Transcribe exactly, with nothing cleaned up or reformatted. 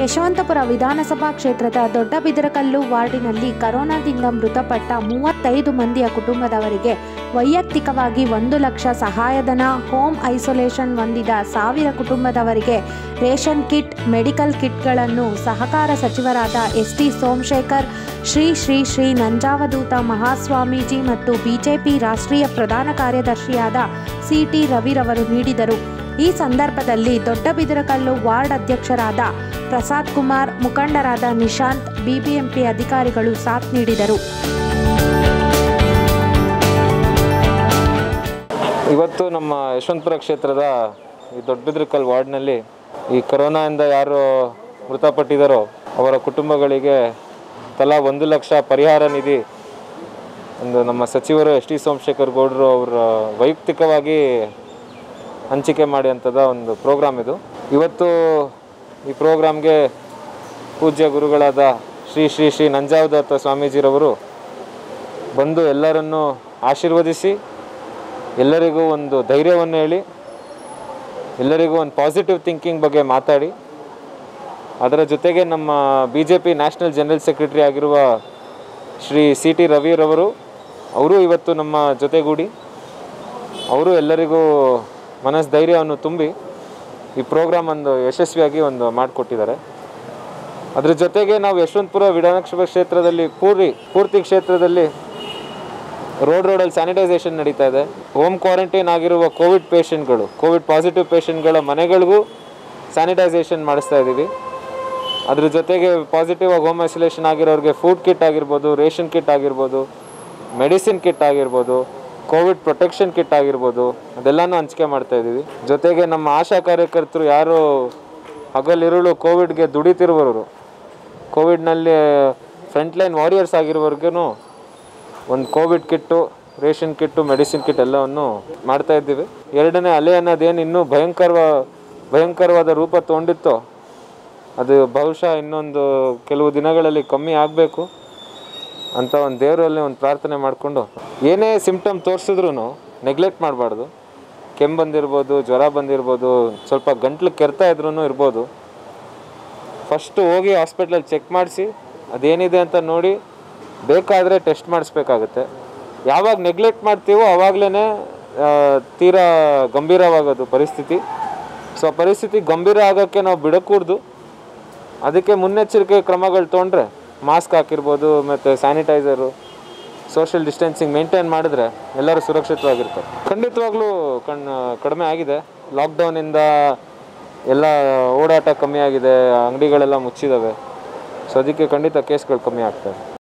ಯಶವಂತಪುರ ವಿಧಾನಸಭಾ ಕ್ಷೇತ್ರದ ದೊಡ್ಡಬಿದರಕಲ್ಲು ವಾರ್ಡಿನಲ್ಲಿ ಕರೋನಾದಿಂದ ಮೃತಪಟ್ಟ ಮೂವತ್ತೈದು ಮಂದಿಯ ಕುಟುಂಬದವರಿಗೆ ವೈಯಕ್ತಿಕವಾಗಿ ಒಂದು ಲಕ್ಷ ಸಹಾಯಧನ, ಹೋಮ್ ಐಸೋಲೇಷನ್ ಹೊಂದಿದ ಸಾವಿರ ಕುಟುಂಬದವರಿಗೆ ರೇಷನ್ ಕಿಟ್, ಮೆಡಿಕಲ್ ಕಿಟ್ಗಳನ್ನು ಸಹಕಾರ ಸಚಿವರಾದ ಎಸ್ ಟಿ ಸೋಮಶೇಖರ್, ಶ್ರೀ ಶ್ರೀ ಶ್ರೀ ನಂಜಾವಧೂತ ಮಹಾಸ್ವಾಮೀಜಿ ಮತ್ತು ಬಿಜೆಪಿ ರಾಷ್ಟ್ರೀಯ ಪ್ರಧಾನ ಕಾರ್ಯದರ್ಶಿಯಾದ ಸಿ ಟಿ ರವಿರವರು ನೀಡಿದರು. ಈ ಸಂದರ್ಭದಲ್ಲಿ ದೊಡ್ಡಬಿದರಕಲ್ಲು ವಾರ್ಡ್ ಅಧ್ಯಕ್ಷರಾದ ಪ್ರಸಾದ್ ಕುಮಾರ್, ಮುಖಂಡರಾದ ನಿಶಾಂತ್, ಬಿಬಿಎಂಪಿ ಅಧಿಕಾರಿಗಳು ಸಾಥ್ ನೀಡಿದರು. ಇವತ್ತು ನಮ್ಮ ಯಶವಂತಪುರ ಕ್ಷೇತ್ರದ ಈ ದೊಡ್ಡಬಿದರಕಲ್ಲು ವಾರ್ಡ್ನಲ್ಲಿ ಈ ಕೊರೋನಾದಿಂದ ಯಾರು ಮೃತಪಟ್ಟಿದ್ದಾರೋ ಅವರ ಕುಟುಂಬಗಳಿಗೆ ತಲಾ ಒಂದು ಲಕ್ಷ ಪರಿಹಾರ ನಿಧಿ ಒಂದು ನಮ್ಮ ಸಚಿವರು ಎಸ್ ಟಿ ಸೋಮಶೇಖರ್ ಗೌಡರು ಅವರ ವೈಯಕ್ತಿಕವಾಗಿ ಹಂಚಿಕೆ ಮಾಡಿದಂಥದ್ದು ಒಂದು ಪ್ರೋಗ್ರಾಮ್ ಇದು. ಇವತ್ತು ಈ ಪ್ರೋಗ್ರಾಮ್ಗೆ ಪೂಜ್ಯ ಗುರುಗಳಾದ ಶ್ರೀ ಶ್ರೀ ಶ್ರೀ ನಂಜಾವಧೂತ ಸ್ವಾಮೀಜಿರವರು ಬಂದು ಎಲ್ಲರನ್ನೂ ಆಶೀರ್ವದಿಸಿ, ಎಲ್ಲರಿಗೂ ಒಂದು ಧೈರ್ಯವನ್ನು ಹೇಳಿ, ಎಲ್ಲರಿಗೂ ಒಂದು ಪಾಸಿಟಿವ್ ಥಿಂಕಿಂಗ್ ಬಗ್ಗೆ ಮಾತಾಡಿ, ಅದರ ಜೊತೆಗೆ ನಮ್ಮ B J P national general secretary ಆಗಿರುವ ಶ್ರೀ ಸಿ ಟಿ ರವಿರವರು ಅವರು ಇವತ್ತು ನಮ್ಮ ಜೊತೆಗೂಡಿ ಅವರು ಎಲ್ಲರಿಗೂ ಮನಸ್ಥೈರ್ಯವನ್ನು ತುಂಬಿ ಈ ಪ್ರೋಗ್ರಾಮ್ ಒಂದು ಯಶಸ್ವಿಯಾಗಿ ಒಂದು ಮಾಡಿಕೊಟ್ಟಿದ್ದಾರೆ. ಅದ್ರ ಜೊತೆಗೆ ನಾವು ಯಶವಂತಪುರ ವಿಧಾನಸಭಾ ಕ್ಷೇತ್ರದಲ್ಲಿ ಪೂರ್ತಿ ಪೂರ್ತಿ ಕ್ಷೇತ್ರದಲ್ಲಿ ರೋಡ್ ರೋಡಲ್ಲಿ ಸ್ಯಾನಿಟೈಸೇಷನ್ ನಡೀತಾ ಇದೆ. ಹೋಮ್ ಕ್ವಾರಂಟೈನ್ ಆಗಿರುವ ಕೋವಿಡ್ ಪೇಷಂಟ್ಗಳು, ಕೋವಿಡ್ ಪಾಸಿಟಿವ್ ಪೇಷಂಟ್ಗಳ ಮನೆಗಳಿಗೂ ಸ್ಯಾನಿಟೈಸೇಷನ್ ಮಾಡಿಸ್ತಾ ಇದ್ದೀವಿ. ಅದ್ರ ಜೊತೆಗೆ ಪಾಸಿಟಿವ್ ಆಗಿ ಹೋಮ್ ಐಸೋಲೇಷನ್ ಆಗಿರೋರಿಗೆ ಫುಡ್ ಕಿಟ್ ಆಗಿರ್ಬೋದು, ರೇಷನ್ ಕಿಟ್ ಆಗಿರ್ಬೋದು, ಮೆಡಿಸಿನ್ ಕಿಟ್ ಆಗಿರ್ಬೋದು, ಕೋವಿಡ್ ಪ್ರೊಟೆಕ್ಷನ್ ಕಿಟ್ ಆಗಿರ್ಬೋದು, ಅದೆಲ್ಲನೂ ಹಂಚಿಕೆ ಮಾಡ್ತಾಯಿದ್ದೀವಿ. ಜೊತೆಗೆ ನಮ್ಮ ಆಶಾ ಕಾರ್ಯಕರ್ತರು ಯಾರು ಹಗಲಿರುಳು ಕೋವಿಡ್ಗೆ ದುಡಿತಿರುವವರು, ಕೋವಿಡ್ನಲ್ಲಿ ಫ್ರಂಟ್ಲೈನ್ ವಾರಿಯರ್ಸ್ ಆಗಿರೋರ್ಗೂ ಒಂದು covid kit, ration kit, medicine kit ಎಲ್ಲವನ್ನು ಮಾಡ್ತಾಯಿದ್ದೀವಿ. ಎರಡನೇ ಅಲೆ ಅನ್ನೋದೇನು ಇನ್ನೂ ಭಯಂಕರ ಭಯಂಕರವಾದ ರೂಪ ತೊಗೊಂಡಿತ್ತೋ ಅದು ಬಹುಶಃ ಇನ್ನೊಂದು ಕೆಲವು ದಿನಗಳಲ್ಲಿ ಕಮ್ಮಿ ಆಗಬೇಕು ಅಂತ ಒಂದು ದೇವರಲ್ಲಿ ಒಂದು ಪ್ರಾರ್ಥನೆ ಮಾಡಿಕೊಂಡು, ಏನೇ ಸಿಂಪ್ಟಮ್ ತೋರಿಸಿದ್ರೂ ನೆಗ್ಲೆಕ್ಟ್ ಮಾಡಬಾರ್ದು. ಕೆಮ್ಮು ಬಂದಿರ್ಬೋದು, ಜ್ವರ ಬಂದಿರ್ಬೋದು, ಸ್ವಲ್ಪ ಗಂಟ್ಲು ಕೆರ್ತಾ ಇದ್ರೂ ಇರ್ಬೋದು, ಫಸ್ಟು ಹೋಗಿ ಹಾಸ್ಪಿಟ್ಲಲ್ಲಿ ಚೆಕ್ ಮಾಡಿಸಿ ಅದೇನಿದೆ ಅಂತ ನೋಡಿ ಬೇಕಾದರೆ ಟೆಸ್ಟ್ ಮಾಡಿಸ್ಬೇಕಾಗುತ್ತೆ. ಯಾವಾಗ ನೆಗ್ಲೆಕ್ಟ್ ಮಾಡ್ತೀವೋ ಆವಾಗಲೇ ತೀರಾ ಗಂಭೀರವಾಗೋದು ಪರಿಸ್ಥಿತಿ. ಸೊ ಆ ಪರಿಸ್ಥಿತಿ ಗಂಭೀರ ಆಗೋಕ್ಕೆ ನಾವು ಬಿಡಕೂಡ್ದು. ಅದಕ್ಕೆ ಮುನ್ನೆಚ್ಚರಿಕೆ ಕ್ರಮಗಳು ತೊಗೊಂಡ್ರೆ ಮಾಸ್ಕ್ ಹಾಕಿರ್ಬೋದು, ಮತ್ತು ಸ್ಯಾನಿಟೈಸರು, ಸೋಷಿಯಲ್ ಡಿಸ್ಟೆನ್ಸಿಂಗ್ ಮೇಂಟೈನ್ ಮಾಡಿದ್ರೆ ಎಲ್ಲರೂ ಸುರಕ್ಷಿತವಾಗಿರ್ತಾರೆ. ಖಂಡಿತವಾಗ್ಲೂ ಕಣ್ ಕಡಿಮೆ ಆಗಿದೆ. ಲಾಕ್ಡೌನಿಂದ ಎಲ್ಲ ಓಡಾಟ ಕಮ್ಮಿ ಆಗಿದೆ, ಅಂಗಡಿಗಳೆಲ್ಲ ಮುಚ್ಚಿದ್ದಾವೆ. ಸೊ ಅದಕ್ಕೆ ಖಂಡಿತ ಕೇಸ್ಗಳು ಕಮ್ಮಿ ಆಗ್ತವೆ.